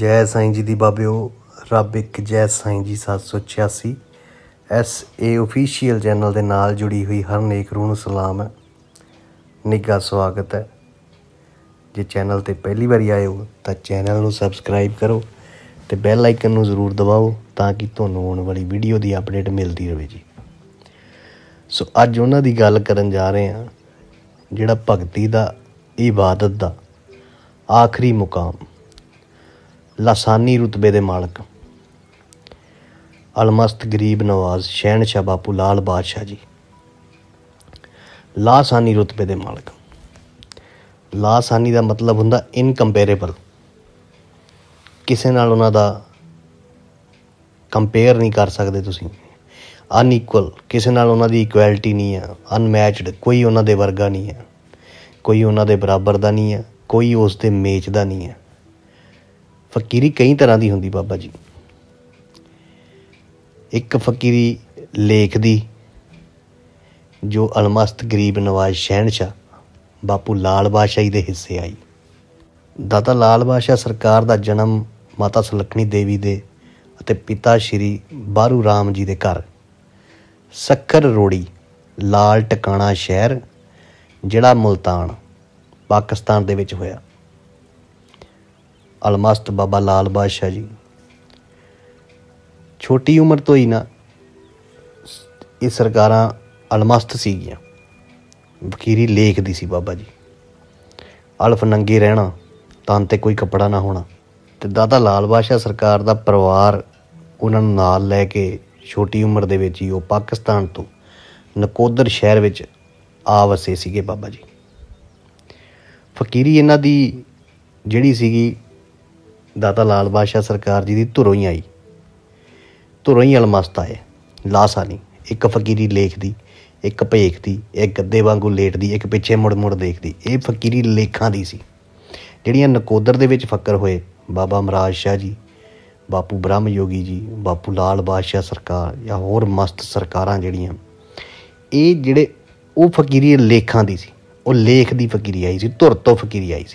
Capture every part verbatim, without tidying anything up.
जय साईं जी दी बाबिओ, रब एक जय साईं जी सत्त सौ छियासी। एस ए ऑफिशियल चैनल के नाल जुड़ी हुई हर नेक रूह नूं सलाम है, निघा स्वागत है। जे चैनल ते पहली बारी आए हो तो चैनल नूं सबसक्राइब करो तो बैल आइकन नूं जरूर दबाओ ताकि तुहानूं आउण वाली वीडियो की अपडेट मिलती रहे जी। सो अज उन्हां दी गल करन जा रहे हैं जिहड़ा भगती दा इबादत दा आखिरी मुकाम, लासानी रुतबे दे मालक अलमस्त गरीब नवाज शहनशाह बापू लाल बादशाह जी। लासानी रुतबे दे मालक, लासानी का मतलब हुंदा इनकंपेरेबल, किसी नाल उन्हां दा कंपेयर नहीं कर सकते तुसीं। अनईक्वल, किसी नाल उन्हां दी इक्वैलिटी नहीं है। अनमैचड, कोई उन्हां दे वर्गा नहीं है, कोई उन्हां दे बराबर दा नहीं है, कोई उस दे मेच दा नहीं है। फकीरी कई तरह की होंदी बाबा जी। एक फकीरी लेख दी जो अलमस्त गरीब नवाज शहनशाह बापू लाल बादशाही दे हिस्से आई। दाता लाल बादशाह सरकार का जन्म माता सुलखनी देवी दे अते पिता श्री बारू राम जी दे घर सक्खर रोड़ी लाल टकाना शहर जिला मुल्तान पाकिस्तान दे विच होया। अलमस्त बाबा लाल बादशाह जी छोटी उम्र तो ही ना ये सरकारां अलमस्त सीगियां। फकीरी लेख दी सी बाबा जी। अल्फ नंगे रहना, तन ते कोई कपड़ा ना होना। ते दादा लाल बादशाह सरकार दा परिवार उन्हां नूं नाल लै के छोटी उम्र दे विच ही वो पाकिस्तान तो नकोदर शहर विच आ वसे सीगे बाबा जी। फकीरी इन्हां दी जिहड़ी सीगी दाता लाल बादशाह सरकार जी दी धुरों ही आई, धुरों ही अलमस्त आए। लासानी एक फकीरी लेख दी, एक भेख दी, एक गद्दे वांगू लेटदी, एक पिछे मुड़ मुड़ देखदी। ये फकीरी लेखां दी सी जिहड़ियां नकोदर दे विच फकर होए। बाबा मराज शाह जी, बापू ब्रह्म योगी जी, बापू लाल बादशाह सरकार या होर मस्त सरकारां जिहड़ियां, ये जिहड़े वो फकीरी लेखां दी सी, वो लेख दी फकीरी आई सी, धुर तो फकीरी आई सी।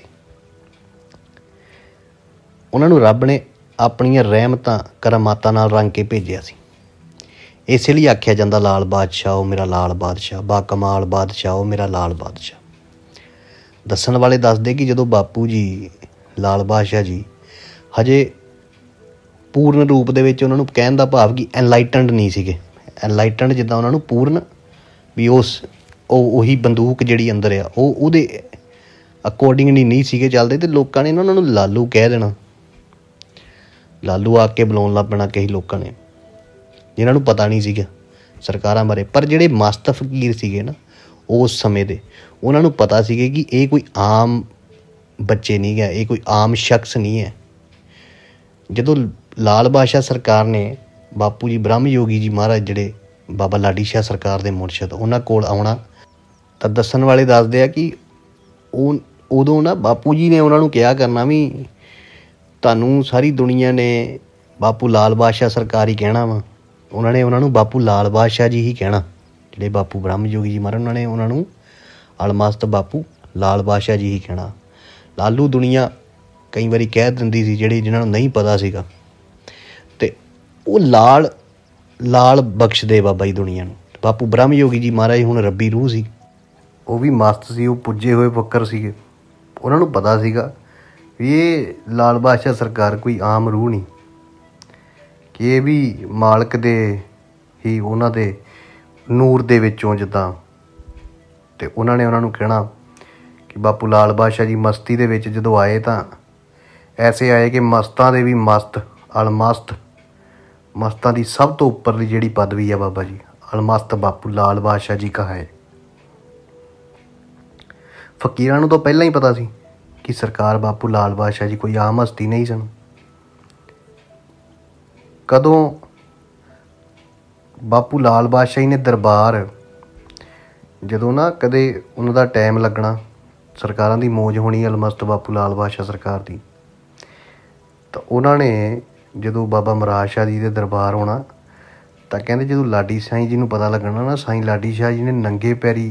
उन्हां नूं रब ने अपनियां रहमतां करामातां नाल रंग के भेजिया सी। इस लिए आख्या जाता लाल बादशाह ओ मेरा लाल बादशाह, बाकमाल बादशाह ओ मेरा लाल बादशाह। दस्सण वाले दसदे कि जदों बापू जी लाल बादशाह जी हजे पूर्ण रूप दे विच उन्हां नूं कहण दा भाव कि एनलाइटनड नहीं सीगे। एनलाइटनड जिद्दां उन्हां नूं पूर्ण भी उस उही बंदूक जिहड़ी अंदर आ वो उहदे अकॉर्डिंग नहीं नहीं सीगे चलदे ते लोकां ने उन्हां नूं लालू कह देना। लालू आके बुलाउण लग पैना कई लोगों ने जिन्हां नूं पता नहीं सीगा सरकारां बारे। पर जिहड़े मस्त फकीर सीगे ना उस समय दे, उन्हां नूं पता सीगे कि ये कोई आम बच्चे नहीं है, ये कोई आम शख्स नहीं है। जदों लाल बादशाह सरकार ने बापू जी ब्रह्म योगी जी महाराज जिहड़े बाबा लाडी शाह सरकार दे मुरशद उन्हां कोल आउणा तां दस्सण वाले दसदे आ कि उदों ना बापू जी ने उन्हां नूं कहा करना भी तुहानूं सारी दुनिया ने बापू लाल बादशाह सरकार ही कहना वा। उन्होंने उन्होंने बापू लाल बादशाह जी ही कहना। जिहड़े बापू ब्रह्म योगी जी महाराज उन्होंने उन्होंने अलमस्त बापू लाल बादशाह जी ही कहना। लालू दुनिया कई बारी कह दिंदी सी जिहड़े जिन्हां नूं नहीं पता सीगा, ते वो लाल लाल बख्श दे बाबा जी दुनिया नूं। बापू ब्रह्म योगी जी महाराज हुण रब्बी रूह सी, वो भी मस्त सी, वो पुज्जे हुए फक्कर सीगे। उन्हां नूं पता सीगा ये लाल बादशाह सरकार कोई आम रूह नहीं, कि ये भी मालक दे ही उन्हां दे नूर दे विचों जिद्दां। ते उन्हां ने उन्हां नूं कहना कि बापू लाल बादशाह जी मस्ती दे विच जदों आए तां ऐसे आए कि मस्तां दे भी मस्त अलमस्त, मस्तां दी सब तो उपरली जिहड़ी पदवी है बाबा जी अलमस्त बापू लाल बादशाह जी का है। फकीरां नूं तो पहलां ही पता सी कि सरकार बापू लाल बादशाह जी कोई आम हस्ती नहीं सन। कदों बापू लाल बादशाही ने दरबार जदों ना कदे उन्हां दा टाइम लगना, सरकारां दी मौज होनी अलमस्त बापू लाल बादशाह सरकार दी, तो उन्होंने जदों बाबा मराज शाह जी दे दरबार होना तो कहते जदों लाडी साईं जी नूं पता लगना ना, साईं लाडी शाह जी ने नंगे पैरी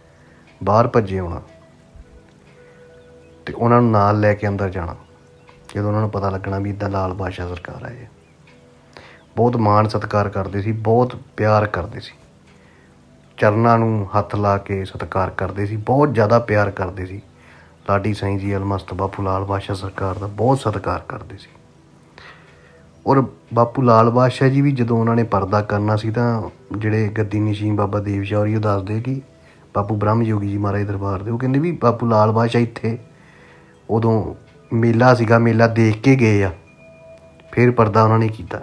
बाहर भज्जे आउणा ते उन्हां नूं नाल लै के अंदर जाना ਜਦੋਂ ਉਹਨਾਂ ਨੂੰ ਪਤਾ ਲੱਗਣਾ ਵੀ ਇੱਦਾਂ ਲਾਲ ਬਾਦਸ਼ਾਹ ਸਰਕਾਰ ਆਏ ਹੈ। ਬਹੁਤ ਮਾਣ ਸਤਿਕਾਰ ਕਰਦੇ ਸੀ, ਬਹੁਤ ਪਿਆਰ ਕਰਦੇ ਸੀ, ਚਰਨਾਂ ਨੂੰ ਹੱਥ ਲਾ ਕੇ ਸਤਿਕਾਰ ਕਰਦੇ ਸੀ, ਬਹੁਤ ਜ਼ਿਆਦਾ ਪਿਆਰ ਕਰਦੇ ਸੀ। ਲਾਡੀ ਸਾਈਂ ਜੀ ਅਲਮਸਤ ਬਾਪੂ ਲਾਲ ਬਾਦਸ਼ਾਹ ਸਰਕਾਰ ਦਾ ਬਹੁਤ ਸਤਿਕਾਰ ਕਰਦੇ ਸੀ। ਔਰ ਬਾਪੂ ਲਾਲ ਬਾਦਸ਼ਾਹ ਜੀ ਵੀ ਜਦੋਂ ਉਹਨਾਂ ਨੇ ਪਰਦਾ ਕਰਨਾ ਸੀ ਤਾਂ ਜਿਹੜੇ ਗੱਦੀ ਨਸ਼ੀਨ ਬਾਬਾ ਦੇਵ ਸ਼ਾਹ ਹੋਰੀ ਉਹ ਦੱਸਦੇ ਕਿ ਬਾਪੂ ਬ੍ਰਹਮ ਯੋਗੀ ਜੀ ਮਹਾਰਾਜ ਦਰਬਾਰ ਦੇ, ਉਹ ਕਹਿੰਦੇ ਵੀ ਬਾਪੂ ਲਾਲ ਬਾਦਸ਼ਾਹ ਇੱਥੇ ਉਦੋਂ ਮੇਲਾ ਸੀਗਾ, ਮੇਲਾ ਦੇਖ ਕੇ ਗਏ ਆ, ਫਿਰ ਪਰਦਾ ਉਹਨਾਂ ਨੇ ਕੀਤਾ।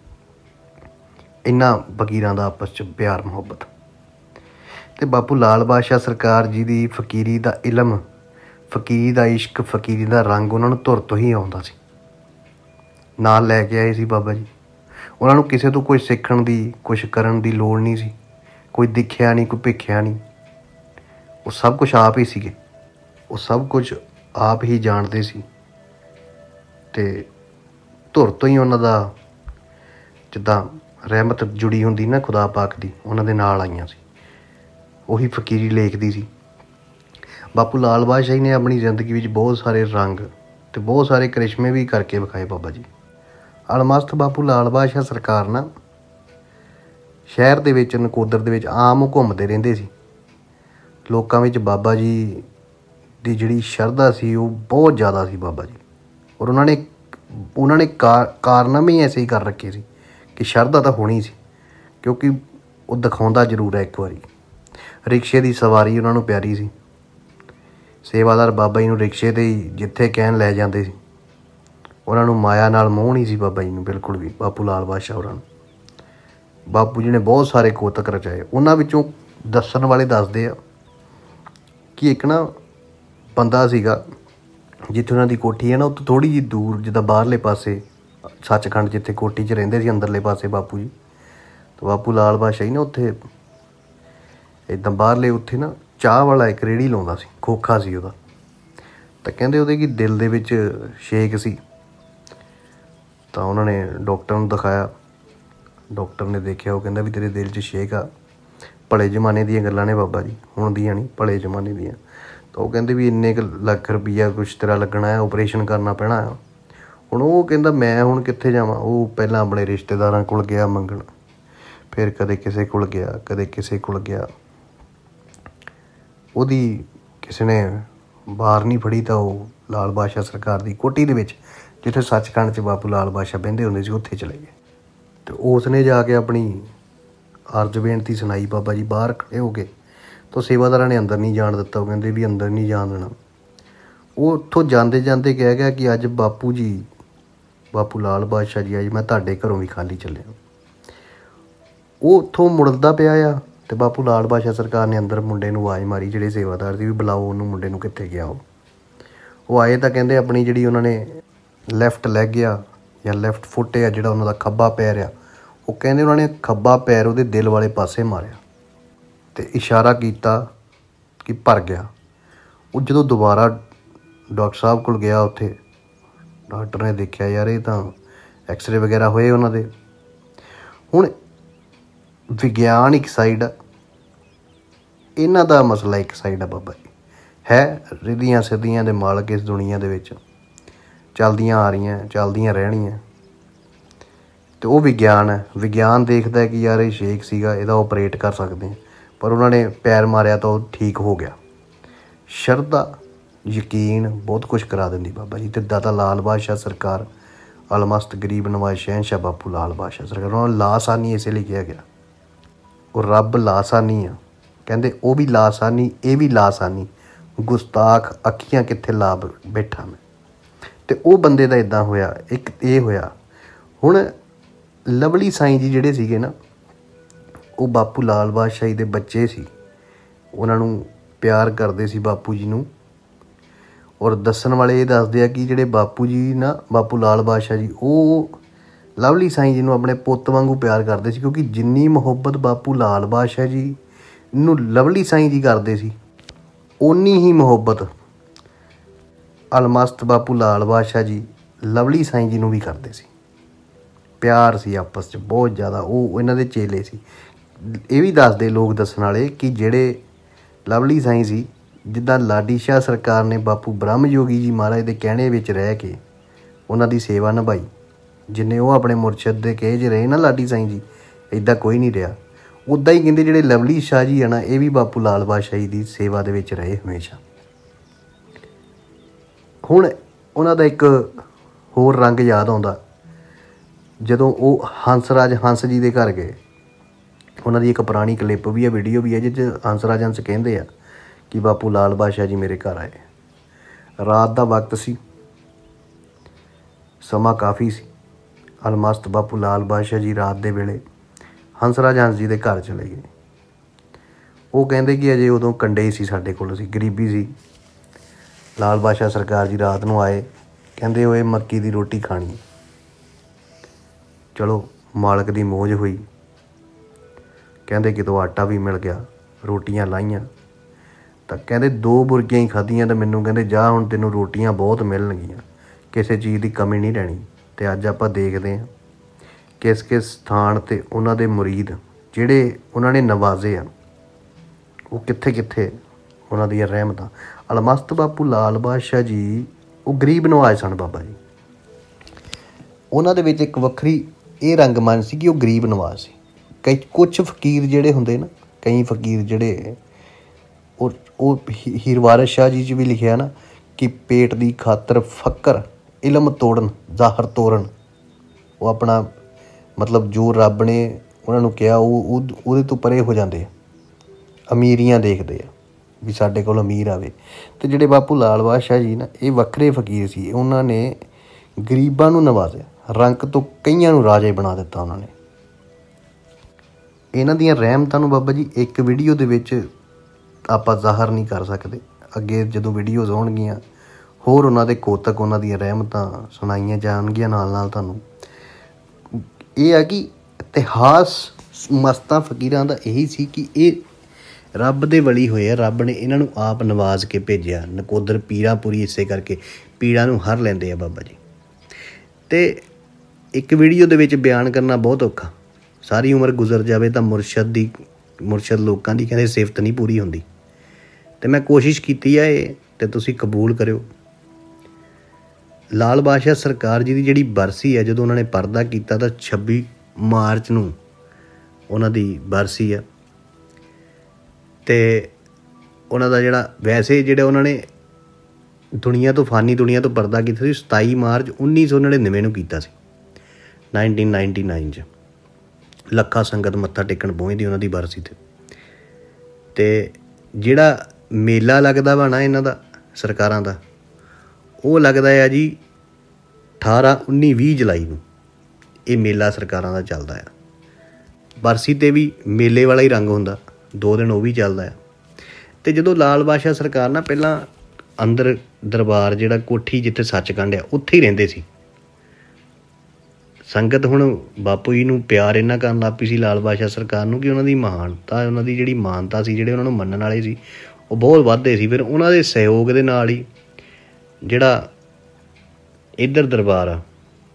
ਇੰਨਾ ਫਕੀਰਾਂ ਦਾ ਆਪਸ 'ਚ ਪਿਆਰ ਮੁਹੱਬਤ। ਅਤੇ ਬਾਪੂ ਲਾਲ ਬਾਦਸ਼ਾਹ ਸਰਕਾਰ ਜੀ ਦੀ ਫਕੀਰੀ ਦਾ ਇਲਮ, ਫਕੀਰੀ ਦਾ ਇਸ਼ਕ, ਫਕੀਰੀ ਦਾ ਰੰਗ ਉਹਨਾਂ ਨੂੰ ਧੁਰ ਤੋਂ ਹੀ ਆਉਂਦਾ ਸੀ। ਨਾਲ ਲੈ ਕੇ ਆਏ ਸੀ ਬਾਬਾ ਜੀ। ਉਹਨਾਂ ਨੂੰ ਕਿਸੇ ਤੋਂ ਕੁਝ ਸਿੱਖਣ ਦੀ, ਕੁਛ ਕਰਨ ਦੀ ਲੋੜ ਨਹੀਂ ਸੀ। ਕੋਈ ਦਿਖਿਆ ਨਹੀਂ, ਕੋਈ ਭਿੱਖਿਆ ਨਹੀਂ। ਉਹ ਸਭ ਕੁਛ ਆਪ ਹੀ ਸੀਗੇ, ਉਹ ਸਭ ਕੁਝ ਆਪ ਹੀ ਜਾਣਦੇ ਸੀ। ਅਤੇ ਧੁਰ ਤੋਂ ਹੀ ਉਹਨਾਂ ਦਾ ਜਿੱਦਾਂ ਰਹਿਮਤ ਜੁੜੀ ਹੁੰਦੀ ਨਾ ਖੁਦਾ ਪਾਕ ਦੀ, ਉਹਨਾਂ ਦੇ ਨਾਲ ਆਈਆਂ ਸੀ। ਉਹੀ ਫਕੀਰੀ ਲੇਖਦੀ ਸੀ। ਬਾਪੂ ਲਾਲ ਬਾਦਸ਼ਾਹ ਨੇ ਆਪਣੀ ਜ਼ਿੰਦਗੀ ਵਿੱਚ ਬਹੁਤ ਸਾਰੇ ਰੰਗ ਅਤੇ ਬਹੁਤ ਸਾਰੇ ਕਰਿਸ਼ਮੇ ਵੀ ਕਰਕੇ ਵਿਖਾਏ ਬਾਬਾ ਜੀ। ਅਲਮਸਤ ਬਾਪੂ ਲਾਲ ਬਾਦਸ਼ਾਹ ਸਰਕਾਰ ਨਾ ਸ਼ਹਿਰ ਦੇ ਵਿੱਚ, ਨਕੋਦਰ ਦੇ ਵਿੱਚ ਆਮ ਉਹ ਘੁੰਮਦੇ ਰਹਿੰਦੇ ਸੀ। ਲੋਕਾਂ ਵਿੱਚ ਬਾਬਾ ਜੀ ਦੀ ਜਿਹੜੀ ਸ਼ਰਧਾ ਸੀ ਉਹ ਬਹੁਤ ਜ਼ਿਆਦਾ ਸੀ ਬਾਬਾ ਜੀ। ਔਰ ਉਹਨਾਂ ਨੇ ਉਹਨਾਂ ਨੇ ਕਾਰ ਕਾਰਨਾਮੇ ਹੀ ਐਸੇ ਹੀ ਕਰ ਰੱਖੇ ਸੀ ਕਿ ਸ਼ਰਧਾ ਤਾਂ ਹੋਣੀ ਸੀ, ਕਿਉਂਕਿ ਉਹ ਦਿਖਾਉਂਦਾ ਜ਼ਰੂਰ ਹੈ ਇੱਕ ਵਾਰੀ। ਰਿਕਸ਼ੇ ਦੀ ਸਵਾਰੀ ਉਹਨਾਂ ਨੂੰ ਪਿਆਰੀ ਸੀ। ਸੇਵਾਦਾਰ ਬਾਬਾ ਜੀ ਨੂੰ ਰਿਕਸ਼ੇ 'ਤੇ ਹੀ ਜਿੱਥੇ ਕਹਿਣ ਲੈ ਜਾਂਦੇ ਸੀ। ਉਹਨਾਂ ਨੂੰ ਮਾਇਆ ਨਾਲ ਮੋਹ ਨਹੀਂ ਸੀ ਬਾਬਾ ਜੀ ਨੂੰ ਬਿਲਕੁਲ ਵੀ, ਬਾਪੂ ਲਾਲ ਬਾਦਸ਼ਾਹ ਹੋਰਾਂ ਨੂੰ। ਬਾਪੂ ਜੀ ਨੇ ਬਹੁਤ ਸਾਰੇ ਕੋਤਕ ਰਚਾਏ। ਉਹਨਾਂ ਵਿੱਚੋਂ ਦੱਸਣ ਵਾਲੇ ਦੱਸਦੇ ਆ ਕਿ ਇੱਕ ਨਾ ਬੰਦਾ ਸੀਗਾ, ਜਿੱਥੇ ਉਹਨਾਂ ਦੀ ਕੋਠੀ ਹੈ ਨਾ, ਉੱਥੋਂ ਥੋੜ੍ਹੀ ਜਿਹੀ ਦੂਰ, ਜਿੱਦਾਂ ਬਾਹਰਲੇ ਪਾਸੇ ਸੱਚਖੰਡ ਜਿੱਥੇ ਕੋਠੀ 'ਚ ਰਹਿੰਦੇ ਸੀ, ਅੰਦਰਲੇ ਪਾਸੇ ਬਾਪੂ ਜੀ, ਅਤੇ ਬਾਪੂ ਲਾਲ ਬਾਦਸ਼ਾਹ ਜੀ ਨਾ ਉੱਥੇ ਇੱਦਾਂ ਬਾਹਰਲੇ ਉੱਥੇ ਨਾ ਚਾਹ ਵਾਲਾ ਇੱਕ ਰੇਹੜੀ ਲਾਉਂਦਾ ਸੀ, ਖੋਖਾ ਸੀ ਉਹਦਾ। ਤਾਂ ਕਹਿੰਦੇ ਉਹਦੇ ਕਿ ਦਿਲ ਦੇ ਵਿੱਚ ਛੇਕ ਸੀ। ਤਾਂ ਉਹਨਾਂ ਨੇ ਡਾਕਟਰ ਨੂੰ ਦਿਖਾਇਆ। ਡਾਕਟਰ ਨੇ ਦੇਖਿਆ, ਉਹ ਕਹਿੰਦਾ ਵੀ ਤੇਰੇ ਦਿਲ 'ਚ ਛੇਕ ਆ। ਭਲੇ ਜ਼ਮਾਨੇ ਦੀਆਂ ਗੱਲਾਂ ਨੇ ਬਾਬਾ ਜੀ, ਹੁਣ ਦੀਆਂ ਨਹੀਂ, ਭਲੇ ਜ਼ਮਾਨੇ ਦੀਆਂ। ਤਾਂ ਉਹ ਕਹਿੰਦੇ ਵੀ ਇੰਨੇ ਕੁ ਲੱਖ ਰੁਪਈਆ ਕੁਛ ਤੇਰਾ ਲੱਗਣਾ ਹੈ, ਓਪਰੇਸ਼ਨ ਕਰਨਾ ਪੈਣਾ ਆ। ਹੁਣ ਉਹ ਕਹਿੰਦਾ ਮੈਂ ਹੁਣ ਕਿੱਥੇ ਜਾਵਾਂ। ਉਹ ਪਹਿਲਾਂ ਆਪਣੇ ਰਿਸ਼ਤੇਦਾਰਾਂ ਕੋਲ ਗਿਆ ਮੰਗਣ, ਫਿਰ ਕਦੇ ਕਿਸੇ ਕੋਲ ਗਿਆ, ਕਦੇ ਕਿਸੇ ਕੋਲ ਗਿਆ। ਉਹਦੀ ਕਿਸੇ ਨੇ ਬਾਹਰ ਨਹੀਂ ਫੜੀ ਤਾਂ ਉਹ ਲਾਲ ਬਾਦਸ਼ਾਹ ਸਰਕਾਰ ਦੀ ਕੋਠੀ ਦੇ ਵਿੱਚ, ਜਿੱਥੇ ਸੱਚਖੰਡ 'ਚ ਬਾਪੂ ਲਾਲ ਬਾਦਸ਼ਾਹ ਬਹਿੰਦੇ ਹੁੰਦੇ ਸੀ, ਉੱਥੇ ਚਲੇ ਗਏ। ਅਤੇ ਉਸ ਨੇ ਜਾ ਕੇ ਆਪਣੀ ਅਰਜ਼ ਬੇਨਤੀ ਸੁਣਾਈ ਬਾਬਾ ਜੀ ਬਾਹਰ ਖੜ੍ਹੇ ਹੋ ਕੇ। ਤਾਂ ਸੇਵਾਦਾਰਾਂ ਨੇ ਅੰਦਰ ਨਹੀਂ ਜਾਣ ਦਿੱਤਾ। ਉਹ ਕਹਿੰਦੇ ਵੀ ਅੰਦਰ ਨਹੀਂ ਜਾਣ ਦੇਣਾ। ਉਹ ਉੱਥੋਂ ਜਾਂਦੇ ਜਾਂਦੇ ਕਹਿ ਗਿਆ ਕਿ ਅੱਜ ਬਾਪੂ ਜੀ, ਬਾਪੂ ਲਾਲ ਬਾਦਸ਼ਾਹ ਜੀ, ਅੱਜ ਮੈਂ ਤੁਹਾਡੇ ਘਰੋਂ ਵੀ ਖਾਲੀ ਚੱਲਿਆ। ਉਹ ਉੱਥੋਂ ਮੁੜਦਾ ਪਿਆ ਆ ਅਤੇ ਬਾਪੂ ਲਾਲ ਬਾਦਸ਼ਾਹ ਸਰਕਾਰ ਨੇ ਅੰਦਰ ਮੁੰਡੇ ਨੂੰ ਆਵਾਜ਼ ਮਾਰੀ, ਜਿਹੜੇ ਸੇਵਾਦਾਰ ਸੀ, ਵੀ ਬੁਲਾਓ ਉਹਨੂੰ, ਮੁੰਡੇ ਨੂੰ ਕਿੱਥੇ ਗਿਆ ਉਹ। ਉਹ ਆਏ ਤਾਂ ਕਹਿੰਦੇ ਆਪਣੀ ਜਿਹੜੀ ਉਹਨਾਂ ਨੇ ਲੈਫਟ ਲੈਗ ਆ ਜਾਂ ਲੈਫਟ ਫੁੱਟ ਆ, ਜਿਹੜਾ ਉਹਨਾਂ ਦਾ ਖੱਬਾ ਪੈਰ ਆ, ਉਹ ਕਹਿੰਦੇ ਉਹਨਾਂ ਨੇ ਖੱਬਾ ਪੈਰ ਉਹਦੇ ਦਿਲ ਵਾਲੇ ਪਾਸੇ ਮਾਰਿਆ ਅਤੇ ਇਸ਼ਾਰਾ ਕੀਤਾ ਕਿ ਭਰ ਗਿਆ। ਉਹ ਜਦੋਂ ਦੁਬਾਰਾ ਡਾਕਟਰ ਸਾਹਿਬ ਕੋਲ ਗਿਆ, ਉੱਥੇ ਡਾਕਟਰ ਨੇ ਦੇਖਿਆ ਯਾਰ ਇਹ ਤਾਂ ਐਕਸਰੇ ਵਗੈਰਾ ਹੋਏ ਉਹਨਾਂ ਦੇ। ਹੁਣ ਵਿਗਿਆਨ ਇੱਕ ਸਾਈਡ ਆ, ਇਹਨਾਂ ਦਾ ਮਸਲਾ ਇੱਕ ਸਾਈਡ ਆ ਬਾਬਾ ਜੀ। ਹੈ ਰਿੱਧੀਆਂ ਸਿੱਧੀਆਂ ਦੇ ਮਾਲਕ ਇਸ ਦੁਨੀਆ ਦੇ ਵਿੱਚ, ਚੱਲਦੀਆਂ ਆ ਰਹੀਆਂ, ਚੱਲਦੀਆਂ ਰਹਿਣੀਆਂ। ਅਤੇ ਉਹ ਵਿਗਿਆਨ ਹੈ। ਵਿਗਿਆਨ ਦੇਖਦਾ ਕਿ ਯਾਰ ਇਹ ਛੇਕ ਸੀਗਾ, ਇਹਦਾ ਓਪਰੇਟ ਕਰ ਸਕਦੇ ਹਾਂ, ਪਰ ਉਹਨਾਂ ਨੇ ਪੈਰ ਮਾਰਿਆ ਤਾਂ ਉਹ ਠੀਕ ਹੋ ਗਿਆ। ਸ਼ਰਧਾ, ਯਕੀਨ ਬਹੁਤ ਕੁਛ ਕਰਾ ਦਿੰਦੀ ਬਾਬਾ ਜੀ। ਅਤੇ ਦਾਤਾ ਲਾਲ ਬਾਦਸ਼ਾਹ ਸਰਕਾਰ, ਅਲਮਸਤ ਗਰੀਬ ਨਵਾਜ਼ ਸ਼ਹਿਨਸ਼ਾਹ ਬਾਪੂ ਲਾਲ ਬਾਦਸ਼ਾਹ ਸਰਕਾਰ, ਉਹਨਾਂ ਨੂੰ ਲਾਸਾਨੀ ਇਸੇ ਲਈ ਕਿਹਾ ਗਿਆ। ਉਹ ਰੱਬ ਲਾਸਾਨੀ ਆ, ਕਹਿੰਦੇ ਉਹ ਵੀ ਲਾਸਾਨੀ, ਇਹ ਵੀ ਲਾਸਾਨੀ, ਗੁਸਤਾਖ ਅੱਖੀਆਂ ਕਿੱਥੇ ਲਾ ਬੈਠਾ ਮੈਂ। ਅਤੇ ਉਹ ਬੰਦੇ ਦਾ ਇੱਦਾਂ ਹੋਇਆ। ਇੱਕ ਇਹ ਹੋਇਆ। ਹੁਣ ਲਵਲੀ ਸਾਈਂ ਜੀ ਜਿਹੜੇ ਸੀਗੇ ਨਾ, ਉਹ ਬਾਪੂ ਲਾਲ ਬਾਦਸ਼ਾਹ ਜੀ ਦੇ ਬੱਚੇ ਸੀ। ਉਹਨਾਂ ਨੂੰ ਪਿਆਰ ਕਰਦੇ ਸੀ ਬਾਪੂ ਜੀ ਨੂੰ। ਔਰ ਦੱਸਣ ਵਾਲੇ ਇਹ ਦੱਸਦੇ ਆ ਕਿ ਜਿਹੜੇ ਬਾਪੂ ਜੀ ਨਾ, ਬਾਪੂ ਲਾਲ ਬਾਦਸ਼ਾਹ ਜੀ, ਉਹ ਲਵਲੀ ਸਾਈਂ ਜੀ ਨੂੰ ਆਪਣੇ ਪੁੱਤ ਵਾਂਗੂ ਪਿਆਰ ਕਰਦੇ ਸੀ, ਕਿਉਂਕਿ ਜਿੰਨੀ ਮੁਹੱਬਤ ਬਾਪੂ ਲਾਲ ਬਾਦਸ਼ਾਹ ਜੀ ਨੂੰ ਲਵਲੀ ਸਾਈਂ ਜੀ ਕਰਦੇ ਸੀ, ਓਨੀ ਹੀ ਮੁਹੱਬਤ ਅਲਮਸਤ ਬਾਪੂ ਲਾਲ ਬਾਦਸ਼ਾਹ ਜੀ ਲਵਲੀ ਸਾਈਂ ਜੀ ਨੂੰ ਵੀ ਕਰਦੇ ਸੀ। ਪਿਆਰ ਸੀ ਆਪਸ 'ਚ ਬਹੁਤ ਜ਼ਿਆਦਾ। ਉਹ ਇਹਨਾਂ ਦੇ ਚੇਲੇ ਸੀ। ਇਹ ਵੀ ਦੱਸਦੇ ਲੋਕ ਦੱਸਣ ਵਾਲੇ ਕਿ ਜਿਹੜੇ ਲਵਲੀ ਸਾਈਂ ਸੀ, ਜਿੱਦਾਂ ਲਾਡੀ ਸ਼ਾਹ ਸਰਕਾਰ ਨੇ ਬਾਪੂ ਬ੍ਰਹਮ ਯੋਗੀ ਜੀ ਮਹਾਰਾਜ ਦੇ ਕਹਿਣੇ ਵਿੱਚ ਰਹਿ ਕੇ ਉਹਨਾਂ ਦੀ ਸੇਵਾ ਨਿਭਾਈ। ਜਿੰਨੇ ਉਹ ਆਪਣੇ ਮੁਰਸ਼ਦ ਦੇ ਕਹੇ 'ਚ ਰਹੇ ਨਾ ਲਾਡੀ ਸਾਈਂ ਜੀ, ਇੱਦਾਂ ਕੋਈ ਨਹੀਂ ਰਿਹਾ। ਉੱਦਾਂ ਹੀ ਕਹਿੰਦੇ ਜਿਹੜੇ ਲਵਲੀ ਸ਼ਾਹ ਜੀ ਆ ਨਾ, ਇਹ ਵੀ ਬਾਪੂ ਲਾਲ ਬਾਦਸ਼ਾਹ ਜੀ ਦੀ ਸੇਵਾ ਦੇ ਵਿੱਚ ਰਹੇ ਹਮੇਸ਼ਾ। ਹੁਣ ਉਹਨਾਂ ਦਾ ਇੱਕ ਹੋਰ ਰੰਗ ਯਾਦ ਆਉਂਦਾ, ਜਦੋਂ ਉਹ ਹੰਸਰਾਜ ਹੰਸ ਜੀ ਦੇ ਘਰ ਗਏ। ਉਹਨਾਂ ਦੀ ਇੱਕ ਪੁਰਾਣੀ ਕਲਿੱਪ ਵੀ ਹੈ, ਵੀਡੀਓ ਵੀ ਹੈ, ਜਿਹ 'ਚ ਹੰਸਰਾਜ ਹੰਸ ਕਹਿੰਦੇ ਆ ਕਿ ਬਾਪੂ ਲਾਲ ਬਾਦਸ਼ਾਹ ਜੀ ਮੇਰੇ ਘਰ ਆਏ। ਰਾਤ ਦਾ ਵਕਤ ਸੀ, ਸਮਾਂ ਕਾਫੀ ਸੀ। ਅਲਮਸਤ ਬਾਪੂ ਲਾਲ ਬਾਦਸ਼ਾਹ ਜੀ ਰਾਤ ਦੇ ਵੇਲੇ ਹੰਸਰਾਜ ਹੰਸ ਜੀ ਦੇ ਘਰ ਚਲੇ ਗਏ। ਉਹ ਕਹਿੰਦੇ ਕਿ ਅਜੇ ਉਦੋਂ ਕੰਡੇ ਸੀ ਸਾਡੇ ਕੋਲ, ਅਸੀਂ ਗਰੀਬੀ ਸੀ। ਲਾਲ ਬਾਦਸ਼ਾਹ ਸਰਕਾਰ ਜੀ ਰਾਤ ਨੂੰ ਆਏ, ਕਹਿੰਦੇ ਓਏ ਮੱਕੀ ਦੀ ਰੋਟੀ ਖਾਣੀ। ਚਲੋ ਮਾਲਕ ਦੀ ਮੌਜ ਹੋਈ, ਕਹਿੰਦੇ ਕਿਤੋਂ ਆਟਾ ਵੀ ਮਿਲ ਗਿਆ, ਰੋਟੀਆਂ ਲਾਈਆਂ। ਤਾਂ ਕਹਿੰਦੇ ਦੋ ਬੁਰਕੀਆਂ ਹੀ ਖਾਧੀਆਂ, ਤਾਂ ਮੈਨੂੰ ਕਹਿੰਦੇ ਜਾ ਹੁਣ ਤੈਨੂੰ ਰੋਟੀਆਂ ਬਹੁਤ ਮਿਲਣਗੀਆਂ, ਕਿਸੇ ਚੀਜ਼ ਦੀ ਕਮੀ ਨਹੀਂ ਰਹਿਣੀ। ਅਤੇ ਅੱਜ ਆਪਾਂ ਦੇਖਦੇ ਹਾਂ ਕਿਸ ਕਿਸ ਸਥਾਨ 'ਤੇ ਉਹਨਾਂ ਦੇ ਮੁਰੀਦ ਜਿਹੜੇ ਉਹਨਾਂ ਨੇ ਨਵਾਜ਼ੇ ਆ, ਉਹ ਕਿੱਥੇ ਕਿੱਥੇ ਉਹਨਾਂ ਦੀਆਂ ਰਹਿਮਤਾਂ। ਅਲਮਸਤ ਬਾਪੂ ਲਾਲ ਬਾਦਸ਼ਾਹ ਜੀ ਉਹ ਗਰੀਬ ਨਵਾਜ਼ ਸਨ ਬਾਬਾ ਜੀ। ਉਹਨਾਂ ਦੇ ਵਿੱਚ ਇੱਕ ਵੱਖਰੀ ਇਹ ਰੰਗਮੰਚ ਸੀ ਕਿ ਉਹ ਗਰੀਬ ਨਵਾਜ਼ ਸੀ। ਕਈ ਕੁਛ ਫਕੀਰ ਜਿਹੜੇ ਹੁੰਦੇ ਨਾ, ਕਈ ਫਕੀਰ ਜਿਹੜੇ ਉਹ ਉਹ ਹੀਰ ਵਾਰਿਸ ਸ਼ਾਹ ਜੀ 'ਚ ਵੀ ਲਿਖਿਆ ਨਾ ਕਿ ਪੇਟ ਦੀ ਖਾਤਰ ਫਕਰ ਇਲਮ ਤੋੜਨ ਜ਼ਾਹਰ ਤੋੜਨ। ਉਹ ਆਪਣਾ ਮਤਲਬ ਜੋ ਰੱਬ ਨੇ ਉਹਨਾਂ ਨੂੰ ਕਿਹਾ ਉਹ ਉਹਦੇ ਤੋਂ ਪਰੇ ਹੋ ਜਾਂਦੇ ਆ, ਅਮੀਰੀਆਂ ਦੇਖਦੇ ਆ ਵੀ ਸਾਡੇ ਕੋਲ ਅਮੀਰ ਆਵੇ। ਅਤੇ ਜਿਹੜੇ ਬਾਪੂ ਲਾਲ ਬਾਦਸ਼ਾਹ ਜੀ ਨਾ, ਇਹ ਵੱਖਰੇ ਫਕੀਰ ਸੀ। ਉਹਨਾਂ ਨੇ ਗਰੀਬਾਂ ਨੂੰ ਨਵਾਜ਼ਿਆ, ਰੰਕ ਤੋਂ ਕਈਆਂ ਨੂੰ ਰਾਜੇ ਬਣਾ ਦਿੱਤਾ ਉਹਨਾਂ ਨੇ। ਇਹਨਾਂ ਦੀਆਂ ਰਹਿਮਤਾਂ ਨੂੰ ਬਾਬਾ ਜੀ ਇੱਕ ਵੀਡੀਓ ਦੇ ਵਿੱਚ ਆਪਾਂ ਜ਼ਾਹਰ ਨਹੀਂ ਕਰ ਸਕਦੇ। ਅੱਗੇ ਜਦੋਂ ਵੀਡੀਓਜ਼ ਆਉਣਗੀਆਂ ਹੋਰ ਉਹਨਾਂ ਦੇ ਕੋਤਕ, ਉਹਨਾਂ ਦੀਆਂ ਰਹਿਮਤਾਂ ਸੁਣਾਈਆਂ ਜਾਣਗੀਆਂ ਨਾਲ ਨਾਲ ਤੁਹਾਨੂੰ। ਇਹ ਆ ਕਿ ਇਤਿਹਾਸ ਮਸਤਾਂ ਫਕੀਰਾਂ ਦਾ ਇਹੀ ਸੀ ਕਿ ਇਹ ਰੱਬ ਦੇ ਵਲੀ ਹੋਏ ਆ। ਰੱਬ ਨੇ ਇਹਨਾਂ ਨੂੰ ਆਪ ਨਵਾਜ਼ ਕੇ ਭੇਜਿਆ। ਨਕੋਦਰ ਪੀਰਾਂ ਪੂਰੀ ਇਸੇ ਕਰਕੇ ਪੀੜਾਂ ਨੂੰ ਹਰ ਲੈਂਦੇ ਆ ਬਾਬਾ ਜੀ। ਅਤੇ ਇੱਕ ਵੀਡੀਓ ਦੇ ਵਿੱਚ ਬਿਆਨ ਕਰਨਾ ਬਹੁਤ ਔਖਾ। ਸਾਰੀ ਉਮਰ ਗੁਜ਼ਰ ਜਾਵੇ ਤਾਂ ਮੁਰਸ਼ਦ ਦੀ ਮੁਰਸ਼ਦ ਲੋਕਾਂ ਦੀ ਕਹਿੰਦੇ ਸਿਫਤ ਨਹੀਂ ਪੂਰੀ ਹੁੰਦੀ। ਅਤੇ ਮੈਂ ਕੋਸ਼ਿਸ਼ ਕੀਤੀ ਹੈ ਇਹ, ਅਤੇ ਤੁਸੀਂ ਕਬੂਲ ਕਰਿਓ। ਲਾਲ ਬਾਦਸ਼ਾਹ ਸਰਕਾਰ ਜੀ ਦੀ ਜਿਹੜੀ ਬਰਸੀ ਹੈ, ਜਦੋਂ ਉਹਨਾਂ ਨੇ ਪਰਦਾ ਕੀਤਾ ਤਾਂ ਛੱਬੀ ਮਾਰਚ ਨੂੰ ਉਹਨਾਂ ਦੀ ਬਰਸੀ ਆ। ਅਤੇ ਉਹਨਾਂ ਦਾ ਜਿਹੜਾ ਵੈਸੇ ਜਿਹੜਾ ਉਹਨਾਂ ਨੇ ਦੁਨੀਆ ਤੋਂ ਫਾਨੀ ਦੁਨੀਆ ਤੋਂ ਪਰਦਾ ਕੀਤਾ ਸੀ ਸਤਾਈ ਮਾਰਚ ਉੱਨੀ ਸੌ ਨੜਿਨਵੇਂ ਨੂੰ ਕੀਤਾ ਸੀ, ਨਾਈਨਟੀਨ ਨਾਈਨਟੀ ਨਾਈਨ 'ਚ। ਲੱਖਾਂ ਸੰਗਤ ਮੱਥਾ ਟੇਕਣ ਪਹੁੰਚਦੀ ਉਹਨਾਂ ਦੀ ਬਰਸੀ 'ਤੇ। ਅਤੇ ਜਿਹੜਾ ਮੇਲਾ ਲੱਗਦਾ ਵਾ ਨਾ ਇਹਨਾਂ ਦਾ ਸਰਕਾਰਾਂ ਦਾ, ਉਹ ਲੱਗਦਾ ਆ ਜੀ ਅਠਾਰਾਂ ਉੱਨੀ ਵੀਹ ਜੁਲਾਈ ਨੂੰ। ਇਹ ਮੇਲਾ ਸਰਕਾਰਾਂ ਦਾ ਚੱਲਦਾ ਆ। ਬਰਸੀ 'ਤੇ ਵੀ ਮੇਲੇ ਵਾਲਾ ਹੀ ਰੰਗ ਹੁੰਦਾ, ਦੋ ਦਿਨ ਉਹ ਵੀ ਚੱਲਦਾ ਆ। ਅਤੇ ਜਦੋਂ ਲਾਲ ਬਾਦਸ਼ਾਹ ਸਰਕਾਰ ਨਾ ਪਹਿਲਾਂ ਅੰਦਰ ਦਰਬਾਰ ਜਿਹੜਾ ਕੋਠੀ ਜਿੱਥੇ ਸੱਚਖੰਡ ਆ ਉੱਥੇ ਹੀ ਰਹਿੰਦੇ ਸੀ। ਸੰਗਤ ਹੁਣ ਬਾਪੂ ਜੀ ਨੂੰ ਪਿਆਰ ਇੰਨਾ ਕਰਨ ਲੱਗ ਪਈ ਸੀ ਲਾਲ ਬਾਦਸ਼ਾਹ ਸਰਕਾਰ ਨੂੰ ਕਿ ਉਹਨਾਂ ਦੀ ਮਹਾਨਤਾ, ਉਹਨਾਂ ਦੀ ਜਿਹੜੀ ਮਾਨਤਾ ਸੀ, ਜਿਹੜੇ ਉਹਨਾਂ ਨੂੰ ਮੰਨਣ ਵਾਲੇ ਸੀ ਉਹ ਬਹੁਤ ਵੱਧਦੇ ਸੀ। ਫਿਰ ਉਹਨਾਂ ਦੇ ਸਹਿਯੋਗ ਦੇ ਨਾਲ ਹੀ ਜਿਹੜਾ ਇੱਧਰ ਦਰਬਾਰ ਆ,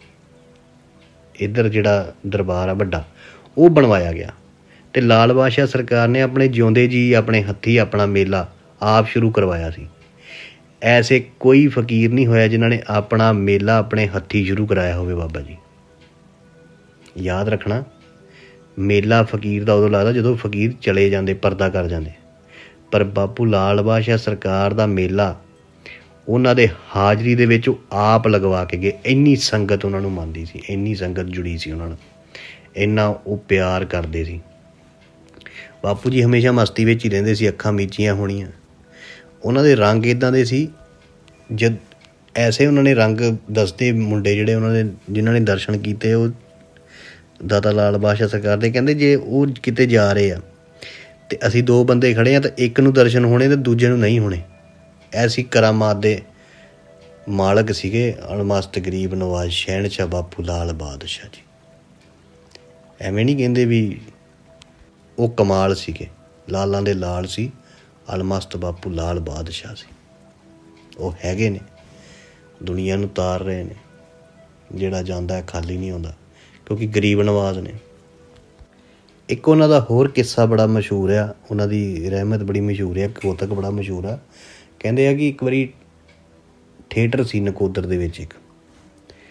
ਇੱਧਰ ਜਿਹੜਾ ਦਰਬਾਰ ਆ ਵੱਡਾ, ਉਹ ਬਣਵਾਇਆ ਗਿਆ। ਅਤੇ ਲਾਲ ਬਾਦਸ਼ਾਹ ਸਰਕਾਰ ਨੇ ਆਪਣੇ ਜਿਉਂਦੇ ਜੀ ਆਪਣੇ ਹੱਥੀਂ ਆਪਣਾ ਮੇਲਾ ਆਪ ਸ਼ੁਰੂ ਕਰਵਾਇਆ ਸੀ। ਐਸੇ ਕੋਈ ਫਕੀਰ ਨਹੀਂ ਹੋਇਆ ਜਿਨ੍ਹਾਂ ਨੇ ਆਪਣਾ ਮੇਲਾ ਆਪਣੇ ਹੱਥੀਂ ਸ਼ੁਰੂ ਕਰਾਇਆ ਹੋਵੇ ਬਾਬਾ ਜੀ। ਯਾਦ ਰੱਖਣਾ, ਮੇਲਾ ਫਕੀਰ ਦਾ ਉਦੋਂ ਲੱਗਦਾ ਜਦੋਂ ਫਕੀਰ ਚਲੇ ਜਾਂਦੇ, ਪਰਦਾ ਕਰ ਜਾਂਦੇ। ਪਰ ਬਾਪੂ ਲਾਲ ਬਾਦਸ਼ਾਹ ਸਰਕਾਰ ਦਾ ਮੇਲਾ ਉਹਨਾਂ ਦੇ ਹਾਜ਼ਰੀ ਦੇ ਵਿੱਚ ਉਹ ਆਪ ਲਗਵਾ ਕੇ ਗਏ। ਇੰਨੀ ਸੰਗਤ ਉਹਨਾਂ ਨੂੰ ਮੰਨਦੀ ਸੀ, ਇੰਨੀ ਸੰਗਤ ਜੁੜੀ ਸੀ ਉਹਨਾਂ ਨਾਲ, ਇੰਨਾ ਉਹ ਪਿਆਰ ਕਰਦੇ ਸੀ। ਬਾਪੂ ਜੀ ਹਮੇਸ਼ਾ ਮਸਤੀ ਵਿੱਚ ਹੀ ਰਹਿੰਦੇ ਸੀ, ਅੱਖਾਂ ਮੀਚੀਆਂ ਹੋਣੀਆਂ। ਉਹਨਾਂ ਦੇ ਰੰਗ ਇੱਦਾਂ ਦੇ ਸੀ, ਜਦ ਐਸੇ ਉਹਨਾਂ ਨੇ ਰੰਗ ਦੱਸਦੇ ਮੁੰਡੇ ਜਿਹੜੇ ਉਹਨਾਂ ਨੇ ਜਿਨ੍ਹਾਂ ਨੇ ਦਰਸ਼ਨ ਕੀਤੇ, ਉਹ ਦਾਤਾ ਲਾਲ ਬਾਦਸ਼ਾਹ ਸਰਕਾਰ ਦੇ ਕਹਿੰਦੇ ਜੇ ਉਹ ਕਿਤੇ ਜਾ ਰਹੇ ਆ ਅਤੇ ਅਸੀਂ ਦੋ ਬੰਦੇ ਖੜ੍ਹੇ ਹਾਂ ਤਾਂ ਇੱਕ ਨੂੰ ਦਰਸ਼ਨ ਹੋਣੇ ਅਤੇ ਦੂਜੇ ਨੂੰ ਨਹੀਂ ਹੋਣੇ। ਐਸੀ ਕਰਾਮਾਤ ਦੇ ਮਾਲਕ ਸੀਗੇ ਅਲਮਸਤ ਗਰੀਬ ਨਵਾਜ਼ ਸ਼ਹਿਨਸ਼ਾਹ ਬਾਪੂ ਲਾਲ ਬਾਦਸ਼ਾਹ ਜੀ। ਐਵੇਂ ਨਹੀਂ ਕਹਿੰਦੇ ਵੀ ਉਹ ਕਮਾਲ ਸੀਗੇ, ਲਾਲਾਂ ਦੇ ਲਾਲ ਸੀ। ਅਲਮਸਤ ਬਾਪੂ ਲਾਲ ਬਾਦਸ਼ਾਹ ਸੀ, ਉਹ ਹੈਗੇ ਨੇ, ਦੁਨੀਆ ਨੂੰ ਤਾਰ ਰਹੇ ਨੇ। ਜਿਹੜਾ ਜਾਂਦਾ ਖਾਲੀ ਨਹੀਂ ਆਉਂਦਾ, ਕਿਉਂਕਿ ਗਰੀਬ ਨਵਾਜ਼ ਨੇ। ਇੱਕ ਉਹਨਾਂ ਦਾ ਹੋਰ ਕਿੱਸਾ ਬੜਾ ਮਸ਼ਹੂਰ ਆ, ਉਹਨਾਂ ਦੀ ਰਹਿਮਤ ਬੜੀ ਮਸ਼ਹੂਰ ਆ, ਕੋਤਕ ਬੜਾ ਮਸ਼ਹੂਰ ਆ। ਕਹਿੰਦੇ ਆ ਕਿ ਇੱਕ ਵਾਰੀ ਥੀਏਟਰ ਸੀ ਨਕੋਦਰ ਦੇ ਵਿੱਚ ਇੱਕ,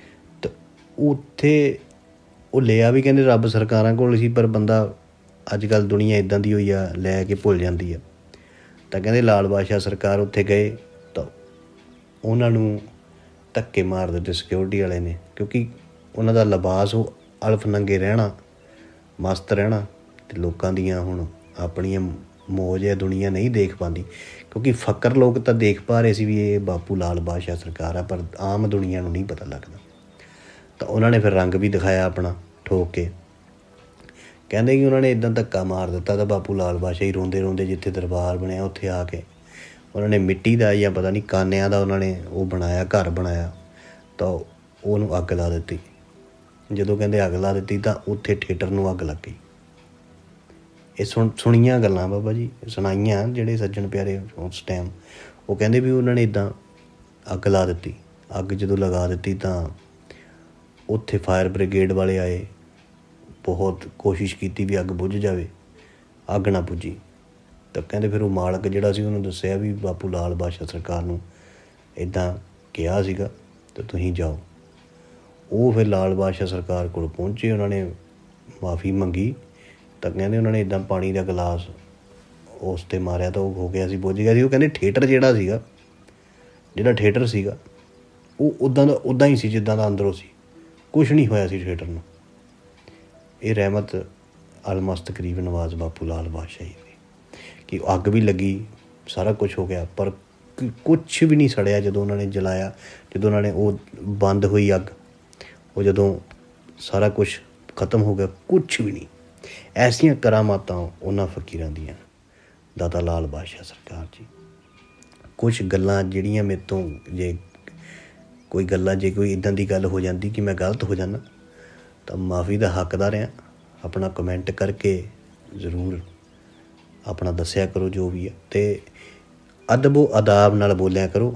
ਉੱਥੇ ਉਹ ਲਿਆ ਵੀ ਕਹਿੰਦੇ ਰੱਬ ਸਰਕਾਰਾਂ ਕੋਲ ਸੀ, ਪਰ ਬੰਦਾ ਅੱਜ ਕੱਲ੍ਹ ਦੁਨੀਆ ਇੱਦਾਂ ਦੀ ਹੋਈ ਆ, ਲੈ ਕੇ ਭੁੱਲ ਜਾਂਦੀ ਆ। ਤਾਂ ਕਹਿੰਦੇ ਲਾਲ ਬਾਦਸ਼ਾਹ ਸਰਕਾਰ ਉੱਥੇ ਗਏ ਤਾਂ ਉਹਨਾਂ ਨੂੰ ਧੱਕੇ ਮਾਰ ਦਿੱਤੇ ਸਿਕਿਉਰਿਟੀ ਵਾਲੇ ਨੇ, ਕਿਉਂਕਿ ਉਹਨਾਂ ਦਾ ਲਿਬਾਸ ਉਹ ਅਲਫ ਨੰਗੇ ਰਹਿਣਾ, ਮਸਤ ਰਹਿਣਾ, ਅਤੇ ਲੋਕਾਂ ਦੀਆਂ ਹੁਣ ਆਪਣੀਆਂ ਮੌਜ ਹੈ ਦੁਨੀਆ ਨਹੀਂ ਦੇਖ ਪਾਉਂਦੀ, ਕਿਉਂਕਿ ਫਕਰ ਲੋਕ ਤਾਂ ਦੇਖ ਪਾ ਰਹੇ ਸੀ ਵੀ ਇਹ ਬਾਪੂ ਲਾਲ ਬਾਦਸ਼ਾਹ ਸਰਕਾਰ ਆ, ਪਰ ਆਮ ਦੁਨੀਆ ਨੂੰ ਨਹੀਂ ਪਤਾ ਲੱਗਦਾ। ਤਾਂ ਉਹਨਾਂ ਨੇ ਫਿਰ ਰੰਗ ਵੀ ਦਿਖਾਇਆ ਆਪਣਾ ਠੋਕ ਕੇ, ਕਹਿੰਦੇ ਕਿ ਉਹਨਾਂ ਨੇ ਇੱਦਾਂ ਧੱਕਾ ਮਾਰ ਦਿੱਤਾ ਤਾਂ ਬਾਪੂ ਲਾਲ ਬਾਦਸ਼ਾਹ ਹੀ ਰੋਂਦੇ ਰੋਂਦੇ ਜਿੱਥੇ ਦਰਬਾਰ ਬਣਿਆ ਉੱਥੇ ਆ ਕੇ ਉਹਨਾਂ ਨੇ ਮਿੱਟੀ ਦਾ ਜਾਂ ਪਤਾ ਨਹੀਂ ਕਾਨਿਆਂ ਦਾ ਉਹਨਾਂ ਨੇ ਉਹ ਬਣਾਇਆ, ਘਰ ਬਣਾਇਆ, ਤਾਂ ਉਹਨੂੰ ਅੱਗ ਲਾ ਦਿੱਤੀ। ਜਦੋਂ ਕਹਿੰਦੇ ਅੱਗ ਲਾ ਦਿੱਤੀ ਤਾਂ ਉੱਥੇ ਥੀਏਟਰ ਨੂੰ ਅੱਗ ਲੱਗ ਗਈ। ਇਹ ਸੁਣ ਸੁਣੀਆਂ ਗੱਲਾਂ ਬਾਬਾ ਜੀ, ਸੁਣਾਈਆਂ ਜਿਹੜੇ ਸੱਜਣ ਪਿਆਰੇ ਉਸ ਟਾਈਮ। ਉਹ ਕਹਿੰਦੇ ਵੀ ਉਹਨਾਂ ਨੇ ਇੱਦਾਂ ਅੱਗ ਲਾ ਦਿੱਤੀ। ਅੱਗ ਜਦੋਂ ਲਗਾ ਦਿੱਤੀ ਤਾਂ ਉੱਥੇ ਫਾਇਰ ਬ੍ਰਿਗੇਡ ਵਾਲੇ ਆਏ, ਬਹੁਤ ਕੋਸ਼ਿਸ਼ ਕੀਤੀ ਵੀ ਅੱਗ ਬੁੱਝ ਜਾਵੇ, ਅੱਗ ਨਾ ਪੁੱਜੀ। ਤਾਂ ਕਹਿੰਦੇ ਫਿਰ ਉਹ ਮਾਲਕ ਜਿਹੜਾ ਸੀ ਉਹਨੂੰ ਦੱਸਿਆ ਵੀ ਬਾਪੂ ਲਾਲ ਬਾਦਸ਼ਾਹ ਸਰਕਾਰ ਨੂੰ ਇੱਦਾਂ ਕਿਹਾ ਸੀਗਾ ਤਾਂ ਤੁਸੀਂ ਜਾਓ। ਉਹ ਫਿਰ ਲਾਲ ਬਾਦਸ਼ਾਹ ਸਰਕਾਰ ਕੋਲ ਪਹੁੰਚੇ, ਉਹਨਾਂ ਨੇ ਮਾਫੀ ਮੰਗੀ। ਤਾਂ ਕਹਿੰਦੇ ਉਹਨਾਂ ਨੇ ਇੱਦਾਂ ਪਾਣੀ ਦਾ ਗਲਾਸ ਉਸ 'ਤੇ ਮਾਰਿਆ ਤਾਂ ਉਹ ਹੋ ਗਿਆ ਸੀ, ਬੁੱਝ ਗਿਆ ਸੀ। ਉਹ ਕਹਿੰਦੇ ਥੀਏਟਰ ਜਿਹੜਾ ਸੀਗਾ ਜਿਹੜਾ ਥੀਏਟਰ ਸੀਗਾ ਉਹ ਉੱਦਾਂ ਦਾ ਉੱਦਾਂ ਹੀ ਸੀ ਜਿੱਦਾਂ ਦਾ ਅੰਦਰੋਂ ਸੀ, ਕੁਛ ਨਹੀਂ ਹੋਇਆ ਸੀ ਥੀਏਟਰ ਨੂੰ। ਇਹ ਰਹਿਮਤ ਅਲਮਸਤ ਗਰੀਬ ਨਵਾਜ਼ ਬਾਪੂ ਲਾਲ ਬਾਦਸ਼ਾਹ ਜੀ ਦੀ, ਕਿ ਅੱਗ ਵੀ ਲੱਗੀ, ਸਾਰਾ ਕੁਛ ਹੋ ਗਿਆ, ਪਰ ਕੁਛ ਵੀ ਨਹੀਂ ਸੜਿਆ। ਜਦੋਂ ਉਹਨਾਂ ਨੇ ਜਲਾਇਆ, ਜਦੋਂ ਉਹਨਾਂ ਨੇ ਉਹ ਬੰਦ ਹੋਈ ਅੱਗ, ਉਹ ਜਦੋਂ ਸਾਰਾ ਕੁਛ ਖਤਮ ਹੋ ਗਿਆ, ਕੁਛ ਵੀ ਨਹੀਂ। ਐਸੀਆਂ ਕਰਾਮਾਤਾਂ ਉਹਨਾਂ ਫਕੀਰਾਂ ਦੀਆਂ, ਦਾਤਾ ਲਾਲ ਬਾਦਸ਼ਾਹ ਸਰਕਾਰ ਜੀ। ਕੁਛ ਗੱਲਾਂ ਜਿਹੜੀਆਂ ਮੇਰੇ ਤੋਂ, ਜੇ ਕੋਈ ਗੱਲਾਂ ਜੇ ਕੋਈ ਇੱਦਾਂ ਦੀ ਗੱਲ ਹੋ ਜਾਂਦੀ ਕਿ ਮੈਂ ਗਲਤ ਹੋ ਜਾਂਦਾ ਤਾਂ ਮਾਫੀ ਦਾ ਹੱਕਦਾਰ ਹਾਂ। ਆਪਣਾ ਕਮੈਂਟ ਕਰਕੇ ਜ਼ਰੂਰ ਆਪਣਾ ਦੱਸਿਆ ਕਰੋ ਜੋ ਵੀ ਹੈ, ਅਤੇ ਅਦਬ ਅਦਾਬ ਨਾਲ ਬੋਲਿਆ ਕਰੋ।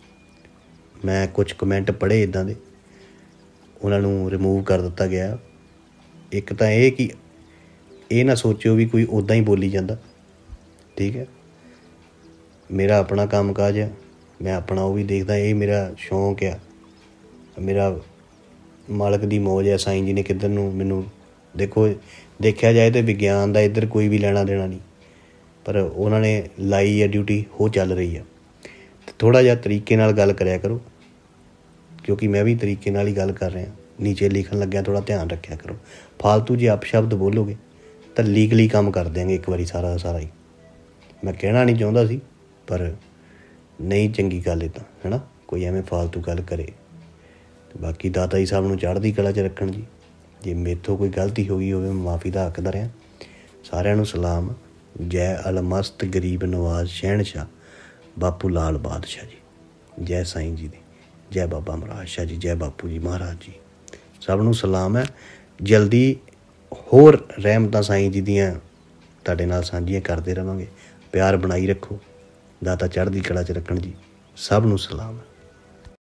ਮੈਂ ਕੁਛ ਕਮੈਂਟ ਪੜ੍ਹੇ ਇੱਦਾਂ ਦੇ, ਉਹਨਾਂ ਨੂੰ ਰਿਮੂਵ ਕਰ ਦਿੱਤਾ ਗਿਆ। ਇੱਕ ਤਾਂ ਇਹ ਕਿ ਇਹ ਨਾ ਸੋਚਿਓ ਵੀ ਕੋਈ ਉੱਦਾਂ ਹੀ ਬੋਲੀ ਜਾਂਦਾ, ਠੀਕ ਹੈ। ਮੇਰਾ ਆਪਣਾ ਕੰਮ ਕਾਜ ਆ, ਮੈਂ ਆਪਣਾ ਉਹ ਵੀ ਦੇਖਦਾ, ਇਹ ਮੇਰਾ ਸ਼ੌਂਕ ਆ, ਮੇਰਾ ਮਾਲਕ ਦੀ ਮੌਜ ਹੈ। ਸਾਈਂ ਜੀ ਨੇ ਕਿੱਧਰ ਨੂੰ ਮੈਨੂੰ, ਦੇਖੋ ਦੇਖਿਆ ਜਾਏ ਤਾਂ ਵਿਗਿਆਨ ਦਾ ਇੱਧਰ ਕੋਈ ਵੀ ਲੈਣਾ ਦੇਣਾ ਨਹੀਂ, ਪਰ ਉਹਨਾਂ ਨੇ ਲਾਈ ਹੈ ਡਿਊਟੀ, ਉਹ ਚੱਲ ਰਹੀ ਆ। ਅਤੇ ਥੋੜ੍ਹਾ ਜਿਹਾ ਤਰੀਕੇ ਨਾਲ ਗੱਲ ਕਰਿਆ ਕਰੋ, ਕਿਉਂਕਿ ਮੈਂ ਵੀ ਤਰੀਕੇ ਨਾਲ ਹੀ ਗੱਲ ਕਰ ਰਿਹਾ। ਨੀਚੇ ਲਿਖਣ ਲੱਗਿਆ ਥੋੜ੍ਹਾ ਧਿਆਨ ਰੱਖਿਆ ਕਰੋ। ਫਾਲਤੂ ਜੇ ਅਪਸ਼ਬਦ ਬੋਲੋਗੇ ਤਾਂ ਲੀਗਲੀ ਕੰਮ ਕਰ ਦਿਆਂਗੇ ਇੱਕ ਵਾਰੀ ਸਾਰਾ ਦਾ ਸਾਰਾ ਹੀ। ਮੈਂ ਕਹਿਣਾ ਨਹੀਂ ਚਾਹੁੰਦਾ ਸੀ, ਪਰ ਨਹੀਂ ਚੰਗੀ ਗੱਲ ਇਹ ਤਾਂ, ਹੈ ਨਾ, ਕੋਈ ਐਵੇਂ ਫਾਲਤੂ ਗੱਲ ਕਰੇ। ਬਾਕੀ ਦਾਤਾ ਜੀ ਸਾਹਿਬ ਨੂੰ ਚੜ੍ਹਦੀ ਕਲਾ 'ਚ ਰੱਖਣ ਜੀ। ਜੇ ਮੇਥੋਂ ਕੋਈ ਗਲਤੀ ਹੋ ਗਈ ਹੋਵੇ, ਮੈਂ ਮਾਫੀ ਦਾ ਹੱਕਦਾਰ ਹਾਂ। ਸਾਰਿਆਂ ਨੂੰ ਸਲਾਮ। ਜੈ ਅਲਮਸਤ ਗਰੀਬ ਨਵਾਜ਼ ਸ਼ਹਿਨਸ਼ਾਹ ਬਾਪੂ ਲਾਲ ਬਾਦਸ਼ਾਹ ਜੀ। ਜੈ ਸਾਈਂ ਜੀ ਦੀ, ਜੈ ਬਾਬਾ ਮਹਾਰਾਜ ਸ਼ਾਹ ਜੀ, ਜੈ ਬਾਪੂ ਜੀ ਮਹਾਰਾਜ ਜੀ। ਸਭ ਨੂੰ ਸਲਾਮ ਹੈ। ਜਲਦੀ ਹੋਰ ਰਹਿਮਤਾਂ ਸਾਈਂ ਜੀ ਦੀਆਂ ਤੁਹਾਡੇ ਨਾਲ ਸਾਂਝੀਆਂ ਕਰਦੇ ਰਹਾਂਗੇ। ਪਿਆਰ ਬਣਾਈ ਰੱਖੋ। ਦਾਤਾ ਚੜ੍ਹਦੀ ਕਲਾ 'ਚ ਰੱਖਣ ਜੀ। ਸਭ ਨੂੰ ਸਲਾਮ ਹੈ।